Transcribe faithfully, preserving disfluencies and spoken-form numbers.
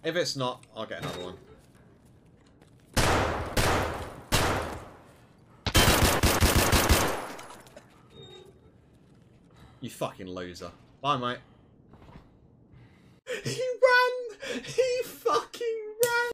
If it's not, I'll get another one. You fucking loser. Bye, mate. He ran! He fucking